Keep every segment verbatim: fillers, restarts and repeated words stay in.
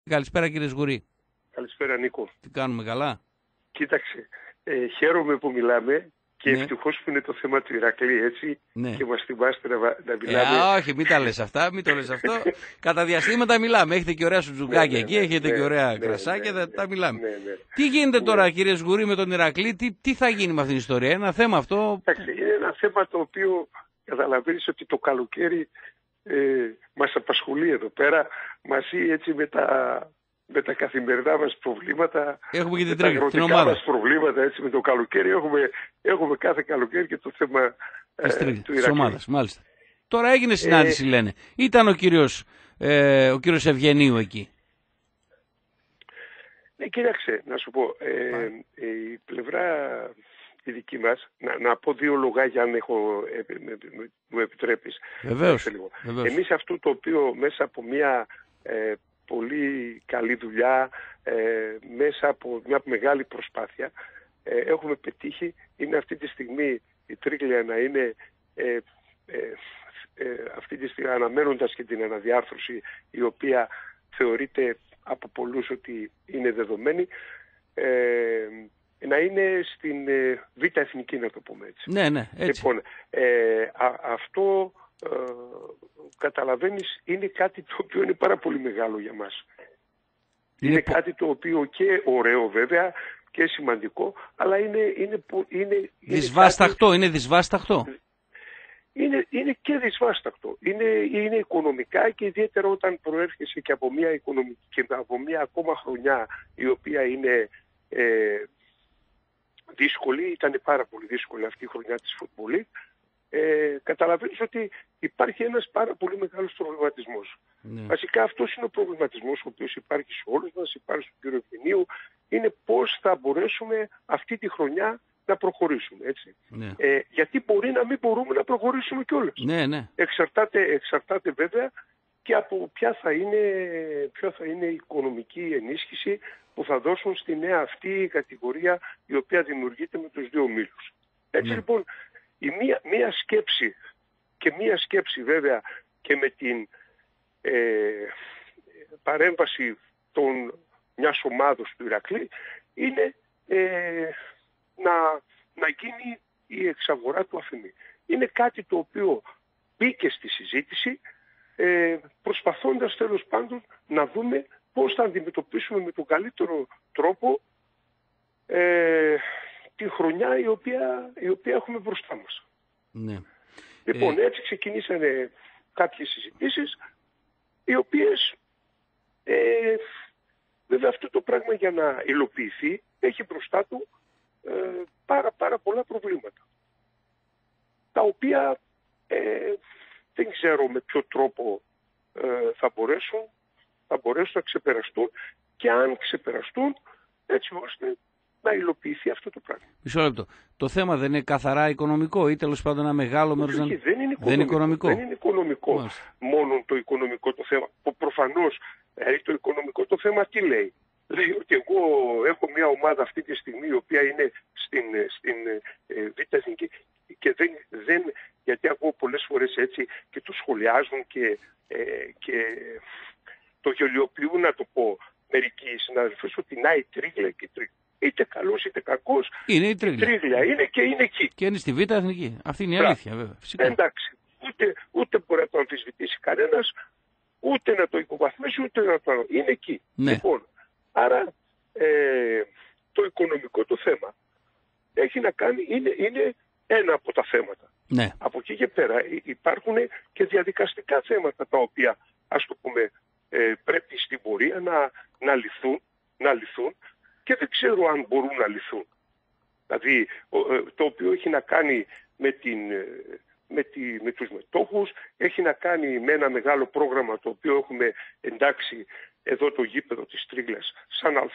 Καλησπέρα κύριε Σγουρή. Καλησπέρα Νίκο. Τι κάνουμε, καλά? Κοίταξε, ε, χαίρομαι που μιλάμε και ναι. ευτυχώς που είναι το θέμα του Ηρακλή, έτσι, ναι. και μας θυμάστε να, να μιλάμε. Ε, όχι, μην τα λες αυτά, μην το λες αυτό. Κατά διαστήματα μιλάμε, έχετε και ωραία σουτζουγκάκια ναι, ναι, εκεί, ναι, έχετε ναι, και ωραία ναι, κρασάκια, ναι, ναι, ναι, τα μιλάμε. ναι, ναι. Τι γίνεται ναι. τώρα κύριε Σγουρή με τον Ηρακλή, τι, τι θα γίνει με αυτήν την ιστορία, ένα θέμα αυτό. Εντάξει, είναι ένα θέμα το οποίο καταλαβαίνεις ότι το καλοκαίρι ε, μας απασχολεί εδώ πέρα, μαζί έτσι με τα... με τα καθημερινά μας προβλήματα, έχουμε και την με τρίγη, τα αγροτικά την ομάδα. μας προβλήματα, έτσι, με το καλοκαίρι, έχουμε, έχουμε κάθε καλοκαίρι και το θέμα ε, τρίγη, του της Ηρακλή. ομάδας, μάλιστα. Τώρα έγινε συνάντηση, ε, λένε. Ήταν ο κύριος, ε, ο κύριος Ευγενίου εκεί. Ναι, κοίταξε, να σου πω, ε, ε, η πλευρά η δική μας, να, να πω δύο λογάκια αν έχω, ε, με, με, μου επιτρέπεις. Βεβαίως, βεβαίως. Εμείς αυτό το οποίο μέσα από μια ε, πολύ καλή δουλειά, ε, μέσα από μια μεγάλη προσπάθεια ε, έχουμε πετύχει, είναι αυτή τη στιγμή η Τρίγλια να είναι ε, ε, ε, αυτή τη στιγμή αναμένοντας και την αναδιάρθρωση η οποία θεωρείται από πολλούς ότι είναι δεδομένη, ε, να είναι στην ε, Β' Εθνική, να το πούμε έτσι. Ναι, ναι, έτσι. Λοιπόν, ε, α, αυτό ε, καταλαβαίνεις είναι κάτι το οποίο είναι πάρα πολύ μεγάλο για μας. Είναι, είναι κάτι το οποίο και ωραίο βέβαια και σημαντικό, αλλά είναι... είναι, είναι δυσβάσταχτο, κάτι... είναι δυσβάσταχτο. Είναι, είναι και δυσβάσταχτο. Είναι, είναι οικονομικά και ιδιαίτερα όταν προέρχεσαι και από μια οικονομική και από μια ακόμα χρονιά η οποία είναι ε, δύσκολη, ήταν πάρα πολύ δύσκολη αυτή η χρονιά της Football League. Ε, καταλαβαίνεις ότι υπάρχει ένας πάρα πολύ μεγάλος προβληματισμός. Ναι. Βασικά αυτός είναι ο προβληματισμός ο οποίος υπάρχει σε όλους μας, υπάρχει στον κύριο Ευγενίου, είναι πώς θα μπορέσουμε αυτή τη χρονιά να προχωρήσουμε, έτσι. Ναι. Ε, γιατί μπορεί να μην μπορούμε να προχωρήσουμε κιόλας. Ναι, ναι. Εξαρτάται, εξαρτάται βέβαια και από ποια θα, είναι, ποια θα είναι η οικονομική ενίσχυση που θα δώσουν στη νέα αυτή κατηγορία η οποία δημιουργείται με τους δύο ομίλους. Έτσι ναι. Λοιπόν, η μία, μία σκέψη και μία σκέψη βέβαια και με την ε, παρέμβαση των μιας ομάδος του Ηρακλή είναι ε, να, να γίνει η εξαγορά του Αφημί. Είναι κάτι το οποίο μπήκε στη συζήτηση ε, προσπαθώντας τέλος πάντων να δούμε πώς θα αντιμετωπίσουμε με τον καλύτερο τρόπο ε, τη χρονιά η οποία, η οποία έχουμε μπροστά μας. Ναι. Λοιπόν, ε... έτσι ξεκινήσανε κάποιες συζητήσεις οι οποίες ε, βέβαια αυτό το πράγμα για να υλοποιηθεί έχει μπροστά του ε, πάρα πάρα πολλά προβλήματα τα οποία ε, δεν ξέρω με ποιο τρόπο ε, θα μπορέσουν θα μπορέσουν να ξεπεραστούν και αν ξεπεραστούν έτσι ώστε να υλοποιηθεί αυτό το πράγμα. Μισό λεπτό. Το θέμα δεν είναι καθαρά οικονομικό ή τέλος πάντων ένα μεγάλο μέρος δεν... δεν είναι οικονομικό. Δεν είναι οικονομικό, δεν είναι οικονομικό μόνο το οικονομικό το θέμα. Που προφανώς δηλαδή, το οικονομικό το θέμα τι λέει. Λέει ότι εγώ έχω μια ομάδα αυτή τη στιγμή η οποία είναι στην, στην ε, Β' Εθνική και δεν, δεν, γιατί ακούω πολλές φορές έτσι και το σχολιάζουν και, ε, και το γελιοποιούν να το πω μερικοί συναδελφοί ότι να η Τρίγλια και η Τρίγλια. Είτε καλός είτε κακός, είναι η Τρίγλια. η Τρίγλια είναι και είναι εκεί. Και είναι στη Β' Εθνική. Αυτή είναι η αλήθεια βέβαια. Φυσικά. Εντάξει, ούτε, ούτε μπορεί να το αμφισβητήσει κανένας, ούτε να το υποβαθμίσει, ούτε να το... Είναι εκεί. Ναι. Λοιπόν, άρα ε, το οικονομικό το θέμα έχει να κάνει, είναι, είναι ένα από τα θέματα. Ναι. Από εκεί και πέρα υπάρχουν και διαδικαστικά θέματα τα οποία, ας το πούμε, ε, πρέπει στην πορεία να, να, λυθούν, να λυθούν και δεν ξέρω αν μπορούν να λυθούν. Δηλαδή, το οποίο έχει να κάνει με, την, με, τη, με τους μετόχους, έχει να κάνει με ένα μεγάλο πρόγραμμα το οποίο έχουμε εντάξει εδώ το γήπεδο της Τρίγλας σαν ΑΣ.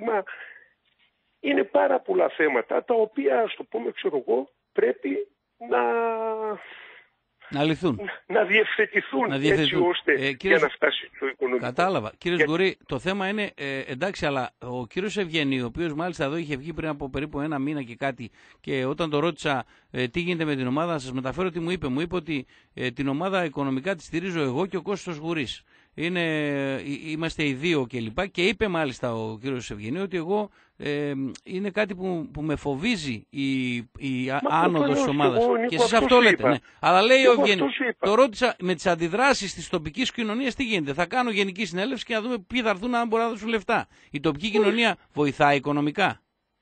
Είναι πάρα πολλά θέματα τα οποία, ας το πούμε, ξέρω εγώ, πρέπει να... Να λυθούν. Να διευθετηθούν, να διευθετηθούν. Έτσι ώστε ε, κύριος... για να φτάσει στο οικονομικό. Κατάλαβα. Κύριε Για... Σγουρή, το θέμα είναι, ε, εντάξει, αλλά ο κύριος Ευγενίου, ο οποίος μάλιστα εδώ είχε βγει πριν από περίπου ένα μήνα και κάτι και όταν το ρώτησα ε, τι γίνεται με την ομάδα, να σας μεταφέρω τι μου είπε. Μου είπε ότι ε, την ομάδα οικονομικά τη στηρίζω εγώ και ο Κώστας Σγουρής. είναι, είμαστε οι δύο κλπ. Και, και είπε μάλιστα ο κύριος Ευγενίου ότι εγώ ε, είναι κάτι που, που με φοβίζει η, η άνοδος της ομάδας. Και εσείς αυτό λέτε. Ναι. Αλλά λέει ο Ευγενίου, το ρώτησα με τις αντιδράσεις της τοπικής κοινωνίας τι γίνεται. Θα κάνω γενική συνέλευση και να δούμε ποιοι θα έρθουν αν μπορούν να δώσουν λεφτά. Η τοπική κοινωνία βοηθάει οικονομικά.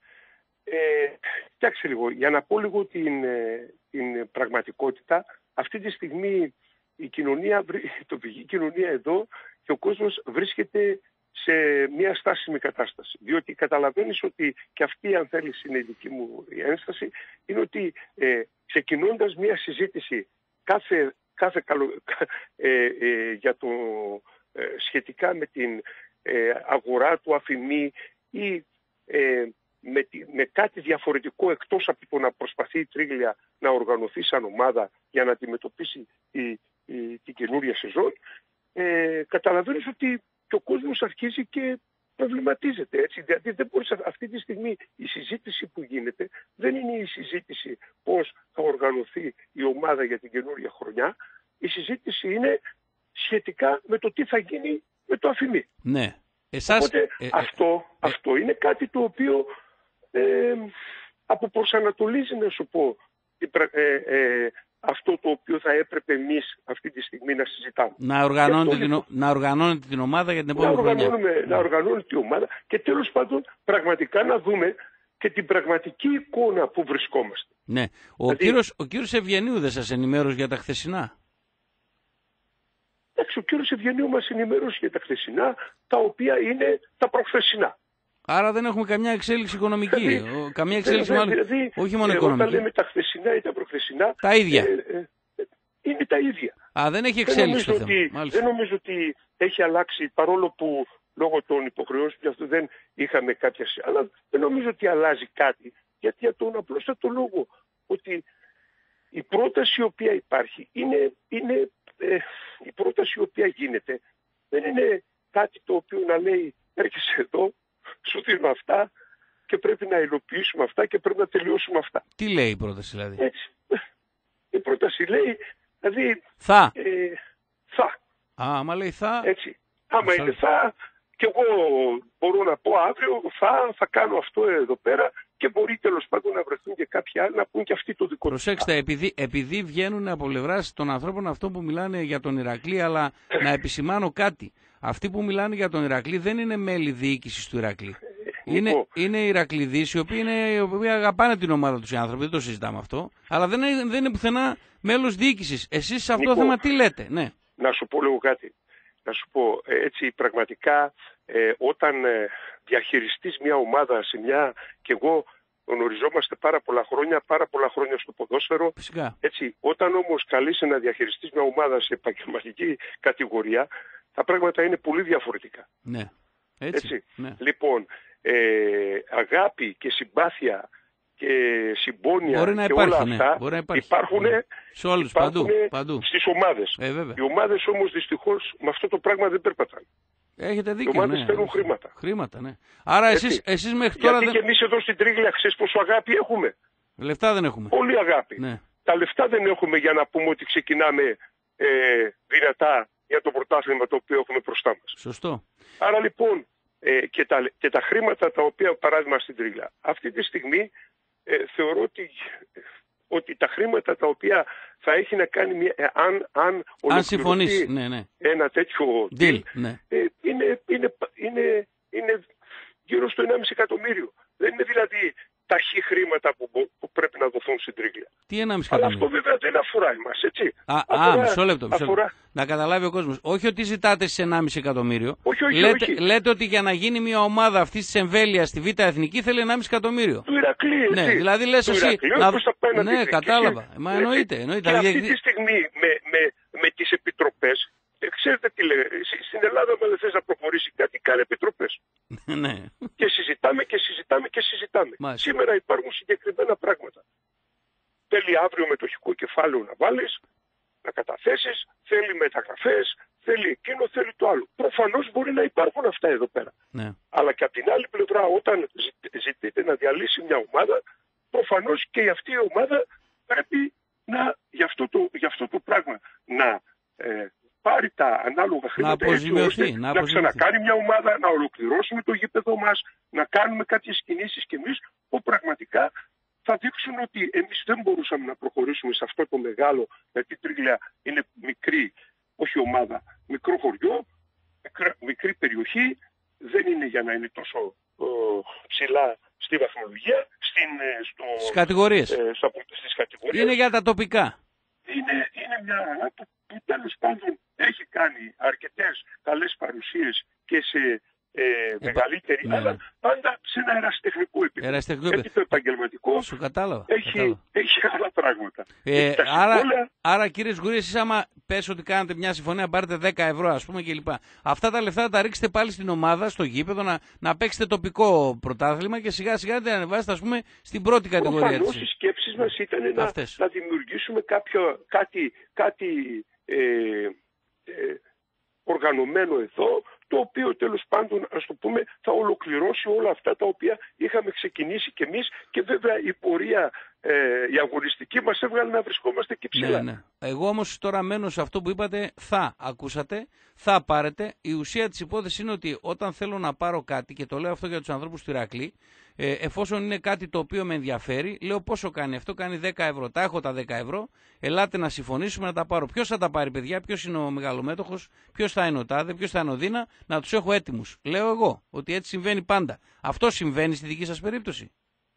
Ε, κοιτάξτε λίγο, για να πω λίγο την, την πραγματικότητα, αυτή τη στιγμή η, κοινωνία, η τοπική κοινωνία εδώ και ο κόσμος βρίσκεται σε μια στάσιμη κατάσταση. Διότι καταλαβαίνεις ότι και αυτή, αν θέλεις, είναι η δική μου ένσταση, είναι ότι ε, ξεκινώντας μια συζήτηση κάθε, κάθε καλο, ε, ε, για το, ε, σχετικά με την ε, αγορά του αφημί ή ε, με, με κάτι διαφορετικό εκτός από το να προσπαθεί η Τρίγλια να οργανωθεί σαν ομάδα για να αντιμετωπίσει η, η, την καινούρια σεζόν, ε, καταλαβαίνεις ότι και ο κόσμος αρχίζει και προβληματίζεται. Έτσι. Δηλαδή δεν μπορείς, αυτή τη στιγμή η συζήτηση που γίνεται δεν είναι η συζήτηση πώς θα οργανωθεί η ομάδα για την καινούρια χρονιά. Η συζήτηση είναι σχετικά με το τι θα γίνει με το αφημί. Ναι. Εσάς... Οπότε ε, αυτό, ε, αυτό είναι κάτι το οποίο ε, αποπροσανατολίζει, να σου πω, ε, ε, αυτό το οποίο θα έπρεπε εμείς αυτή τη στιγμή να συζητάμε. Να οργανώνετε, την, λοιπόν, να οργανώνετε την ομάδα για την επόμενη χρονιά. Να, να οργανώνετε την ομάδα και τέλος πάντων πραγματικά να δούμε και την πραγματική εικόνα που βρισκόμαστε. Ναι. Ο, δηλαδή, κύριος, ο κύριος Ευγενίου δεν σας ενημέρωσε για τα χθεσινά? Εντάξει, ο κύριος Ευγενίου μας ενημέρωσε για τα χθεσινά, τα οποία είναι τα προχθεσινά. Άρα δεν έχουμε καμιά εξέλιξη οικονομική. Δηλαδή, καμιά εξέλιξη δηλαδή, μάλλον, δηλαδή, όχι μόνο ε, οικονομική. Όταν λέμε τα χθεσινά ή τα προχθεσινά, τα ίδια. Ε, ε, ε, είναι τα ίδια. Α, δεν έχει εξέλιξη δεν το νομίζω, θέμα. ότι, δεν νομίζω ότι έχει αλλάξει, παρόλο που λόγω των υποχρεώσεων και αυτό δεν είχαμε κάποια... Αλλά δεν νομίζω ότι αλλάζει κάτι, γιατί για τον απλούστατο λόγο ότι η πρόταση η οποία υπάρχει είναι, είναι ε, η πρόταση η οποία γίνεται δεν είναι κάτι το οποίο να λέει έρχεσαι εδώ, σου δίνω αυτά και πρέπει να υλοποιήσουμε αυτά και πρέπει να τελειώσουμε αυτά. Τι λέει η πρόταση δηλαδή? Έτσι. Η πρόταση λέει, δηλαδή... Θα. Ε, θα. Α, άμα λέει θα... Έτσι. Άμα είναι θα, και εγώ μπορώ να πω αύριο θα, θα κάνω αυτό εδώ πέρα και μπορεί τέλος πάντων να βρεθούν και κάποιοι άλλοι να πούν και αυτοί το δικό τους. Προσέξτε, επειδή, επειδή βγαίνουν από πλευράς των ανθρώπων αυτών που μιλάνε για τον Ηρακλή, αλλά να επισημάνω κάτι. Αυτοί που μιλάνε για τον Ηρακλή δεν είναι μέλη διοίκησης του Ηρακλή. Είναι, είναι οι Ηρακλειδείς οι οποίοι, είναι, οι οποίοι αγαπάνε την ομάδα τους οι άνθρωποι, δεν το συζητάμε αυτό, αλλά δεν είναι, δεν είναι πουθενά μέλος διοίκησης. Εσείς σε αυτό το θέμα τι λέτε? Ναι. Να σου πω λίγο κάτι. Να σου πω έτσι πραγματικά ε, όταν ε, διαχειριστείς μια ομάδα σε μια, και εγώ γνωριζόμαστε πάρα πολλά χρόνια, πάρα πολλά χρόνια στο ποδόσφαιρο. Φυσικά. Έτσι, όταν όμως καλείσαι να διαχειριστείς μια ομάδα σε επαγγελματική κατηγορία, τα πράγματα είναι πολύ διαφορετικά. Ναι. Έτσι. Έτσι. Ναι. Λοιπόν, ε, αγάπη και συμπάθεια και συμπόνια μπορεί να και υπάρχει, όλα ναι. αυτά μπορεί να υπάρχει. υπάρχουν, ναι. Σε όλους, παντού, παντού. στις ομάδες. Ε, Οι ομάδες όμως δυστυχώς με αυτό το πράγμα δεν περπατάνε. Έχετε δίκιο. Οι ομάδες ναι. θέλουν χρήματα. Χρήματα, ναι. Άρα εσείς, εσείς μέχρι τώρα... Γιατί δεν... και εμείς εδώ στην Τρίγλια, ξέρεις πόσο αγάπη έχουμε? Λεφτά δεν έχουμε. Πολύ αγάπη. Ναι. Τα λεφτά δεν έχουμε για να πούμε ότι ξεκινάμε ε, δυνατά για το πρωτάθλημα το οποίο έχουμε μπροστά μας. Σωστό. Άρα λοιπόν ε, και, τα, και τα χρήματα τα οποία παράδειγμα στην Τρίγλια. Αυτή τη στιγμή ε, θεωρώ ότι, ότι τα χρήματα τα οποία θα έχει να κάνει μια, ε, αν, αν ολοκληρωθεί ναι, ναι. ένα τέτοιο deal, ναι. ε, είναι, είναι, είναι, είναι γύρω στο ενάμιση εκατομμύριο. Δεν είναι δηλαδή ταχύ χρήματα που, που πρέπει να δοθούν στην Τρίγλια. Τι ενάμιση Αλλά εκατομμύριο? αυτό βέβαια δεν αφορά εμάς, έτσι. Α, αφορά, α μισό λεπτό. Μισό αφορά... λεπτό. Να καταλάβει ο κόσμος. Όχι ότι ζητάτε σε ενάμιση εκατομμύριο. Όχι, όχι, λέτε, όχι. λέτε ότι για να γίνει μια ομάδα αυτή τη εμβέλεια στη Β' Εθνική θέλει ενάμιση εκατομμύριο. Του Ηρακλή, έτσι. Ναι, δηλαδή λες εσύ. Ηρακλείου, να... Ναι, κατάλαβα. Και... Μα εννοείται. εννοείται. Και αυτή τη στιγμή με, με, με τις επιτροπές, ε, ξέρετε τι λέει, στην Ελλάδα με δεν θες να προχωρήσει κάτι, κάνε επιτροπές. Ναι. Και συζητάμε και συζητάμε και συζητάμε. Μάλιστα. Σήμερα υπάρχουν συγκεκριμένα πράγματα. Θέλει αύριο μετοχικό κεφάλαιο να βάλεις, να καταθέσεις, θέλει μεταγραφές, θέλει εκείνο, θέλει το άλλο. Προφανώς μπορεί να υπάρχουν αυτά εδώ πέρα. Ναι. Αλλά και από την άλλη πλευρά όταν ζητείτε να διαλύσει μια ομάδα, προφανώς και αυτή η ομάδα πρέπει να, για αυτό το, για αυτό το πράγμα να ε, πάρει τα ανάλογα χρήματα, έτσι ώστε να, να ξανακάνει μια ομάδα, να ολοκληρώσουμε το γήπεδο μας, να κάνουμε κάποιες κινήσεις κι εμείς που πραγματικά θα δείξουν ότι εμείς δεν μπορούσαμε να προχωρήσουμε σε αυτό το μεγάλο, γιατί η Τρίγλια είναι μικρή, όχι ομάδα, μικρό χωριό, μικρή, μικρή περιοχή, δεν είναι για να είναι τόσο ε, ψηλά στη βαθμολογία, στην, στο, στις κατηγορίες. Ε, στα, στις κατηγορίες. Είναι για τα τοπικά. Είναι, είναι μια ομάδα που, που τέλος πάντων έχει κάνει αρκετές καλές παρουσίες και σε ε, Επα... μεγαλύτερη, ναι, αλλά πάντα σε ένα ερασιτεχνικό επίπεδο. Ερασιτεχνικό Γιατί το επαγγελματικό σου κατάλαβα, έχει, κατάλαβα. έχει άλλα πράγματα. Ε, έχει άρα, συμβόλαια... άρα κύριε Σγουρή, εσείς άμα πες ότι κάνετε μια συμφωνία, πάρετε δέκα ευρώ ας πούμε κλπ. Αυτά τα λεφτά τα ρίξετε πάλι στην ομάδα, στο γήπεδο, να, να παίξετε τοπικό πρωτάθλημα και σιγά σιγά να ανεβάσετε ας πούμε στην πρώτη κατηγορία. Προφανώς οι σκέψεις μας ήταν να, να δημιουργήσουμε κάποιο, κάτι, κάτι ε, ε, οργανωμένο εδώ, το οποίο τέλος πάντων, ας το πούμε, θα ολοκληρώσει όλα αυτά τα οποία είχαμε ξεκινήσει κι εμείς, και βέβαια η πορεία, ε, η αγωνιστική μας έβγαλε να βρισκόμαστε και ψηλά. Ναι, ναι. Εγώ όμως τώρα μένω σε αυτό που είπατε, θα ακούσατε, θα πάρετε. Η ουσία της υπόθεσης είναι ότι όταν θέλω να πάρω κάτι, και το λέω αυτό για τους ανθρώπους του Ηρακλή, ε, εφόσον είναι κάτι το οποίο με ενδιαφέρει, λέω πόσο κάνει αυτό, κάνει δέκα ευρώ. Τα έχω τα δέκα ευρώ, ελάτε να συμφωνήσουμε να τα πάρω. Ποιος θα τα πάρει, παιδιά, ποιος είναι ο μεγαλομέτωχος, ποιος θα είναι ο τάδε, ποιος θα είναι ο δίνα, να τους έχω έτοιμους. Λέω εγώ ότι έτσι συμβαίνει πάντα. Αυτό συμβαίνει στη δική σας περίπτωση?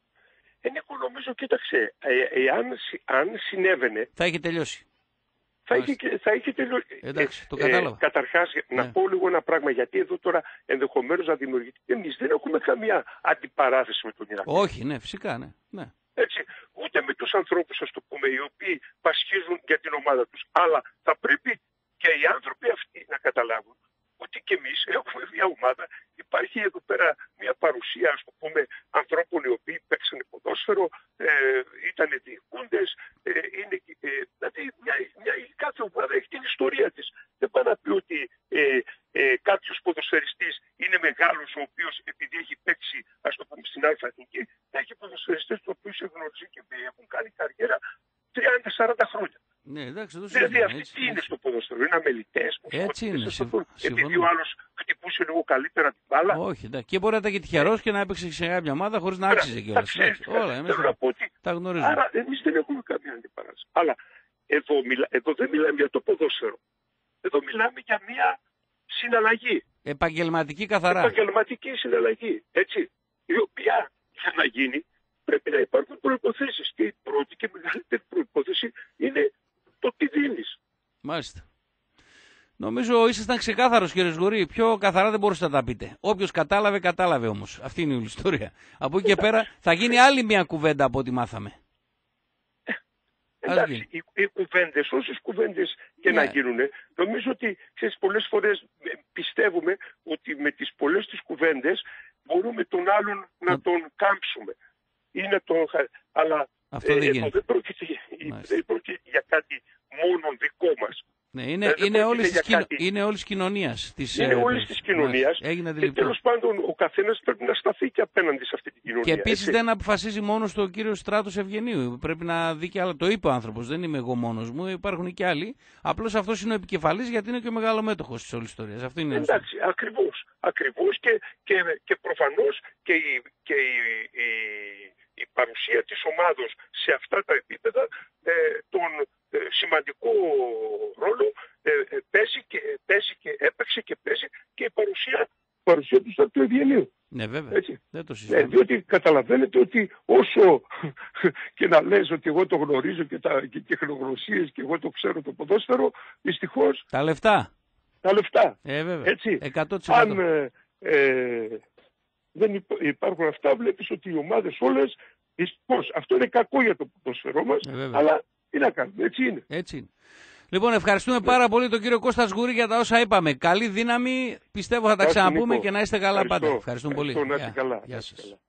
Ε, Νίκο, νομίζω, κοίταξε, ε, εάν αν συνέβαινε... Θα έχει τελειώσει. Θα είχε, θα είχε τελειώσει. Εντάξει, το κατάλαβα. Ε, καταρχάς, ναι. να πω λίγο ένα πράγμα, γιατί εδώ τώρα ενδεχομένως να δημιουργηθεί. Εμείς δεν έχουμε καμία αντιπαράθεση με τον Ηρακλή. Όχι, ναι, φυσικά, ναι. ναι. Έτσι, ούτε με τους ανθρώπους, ας το πούμε, οι οποίοι πασχίζουν για την ομάδα τους. Αλλά θα πρέπει και οι άνθρωποι αυτοί να καταλάβουν ότι και εμείς έχουμε μια ομάδα. Υπάρχει εδώ πέρα μια παρουσία, ας το πούμε, ανθρώπων οι οποίοι παίξανε ποδόσφαιρο, ε, ήταν διοικούντες, ε, είναι, ε, δηλαδή μια, μια, κάθε ομάδα έχει την ιστορία της. Δεν πάει να πει ότι ε, ε, κάποιος ποδοσφαιριστής είναι μεγάλος, ο οποίος επειδή έχει παίξει, ας το πούμε, στην Αλφα-Εθνική, έχει ποδοσφαιριστές τους οποίους έχουν γνωριστεί και έχουν κάνει καριέρα τριάντα σαράντα χρόνια. Ναι, εντάξει, δηλαδή αυτοί τι είναι στο ποδόσφαιρο, είναι αμελητές που έτσι είναι, επειδή ο άλλος χτυπούσε λίγο καλύτερα την μπάλα. Όχι, εντάξει. Και μπορεί να ήταν και τυχερός και να έπαιξε σε κάποια ομάδα χωρίς να άξιζε κιόλας. Όλα, εμείς τα γνωρίζουμε. Άρα εμείς δεν έχουμε καμία αντιπαράθεση. Αλλά εδώ, μιλά, εδώ δεν μιλάμε για το ποδόσφαιρο. Εδώ μιλάμε για μια συναλλαγή. Επαγγελματική καθαρά. Επαγγελματική συναλλαγή. Έτσι. Η οποία για να γίνει πρέπει να υπάρχουν προϋποθέσεις. Και η πρώτη και μεγαλύτερη προϋπόθεση είναι το τι δίνεις. Μάλιστα. Νομίζω ήσασταν ξεκάθαρος, κύριε Σγουρή. Πιο καθαρά δεν μπορούσατε να τα πείτε. Όποιος κατάλαβε, κατάλαβε όμως. Αυτή είναι η όλη ιστορία. Από εκεί και πέρα θα γίνει άλλη μια κουβέντα από ό,τι μάθαμε. Εντάξει, οι, οι κουβέντες, όσες κουβέντες και ναι. να γίνουν, νομίζω ότι ξέρεις, πολλές φορές πιστεύουμε ότι με τις πολλές τις κουβέντες μπορούμε τον άλλον να, να τον κάμψουμε. Ή να τον... Αλλά αυτό δεν, ε, δεν, πρόκειται, δεν πρόκειται για κάτι μόνο δικό μας. Ναι, είναι, είναι, όλης της κοινο... είναι όλης της κοινωνίας. Της, είναι όλης της κοινωνίας και τέλος πάντων ο καθένας πρέπει να σταθεί και απέναντι σε αυτή την κοινωνία. Και επίσης έτσι. δεν αποφασίζει μόνος το κύριο Στράτος Ευγενίου. Πρέπει να δει και άλλα. Το είπε ο άνθρωπος, δεν είμαι εγώ μόνος μου, υπάρχουν και άλλοι. Απλώς αυτός είναι ο επικεφαλής γιατί είναι και ο μεγαλομέτωχος της όλης ιστορίας. Αυτό είναι. Εντάξει, ακριβώς. Ακριβώς και, και, και προφανώς και η, και η, η, η παρουσία της ομάδος σε αυτά τα επίπεδα ε, τον ε, σημαντικό ρόλο ε, ε, παίζει, και, παίζει και έπαιξε και παίζει και η παρουσία, παρουσία του Στρατού Ευγενίου. Ναι, βέβαια. Έτσι. Δεν το συζητάμε. Ε, διότι καταλαβαίνετε ότι όσο και να λες ότι εγώ το γνωρίζω και τα και, και τεχνογνωσίες και εγώ το ξέρω το ποδόσφαιρο, δυστυχώς... Τα λεφτά. Τα λεφτά. Ε, βέβαια. Έτσι. εκατό τοις εκατό. Αν ε, ε, δεν υπάρχουν αυτά, βλέπεις ότι οι ομάδες όλες, δυστυχώς, αυτό είναι κακό για το ποδόσφαιρό μας, ε, αλλά τι να κάνουμε, έτσι είναι. Έτσι είναι. Λοιπόν, ευχαριστούμε πάρα πολύ τον κύριο Κώστα Σγουρή για τα όσα είπαμε. Καλή δύναμη, πιστεύω θα τα ξαναπούμε και να είστε καλά πάντα. Ευχαριστούμε πολύ. Να είστε καλά. Γεια σας.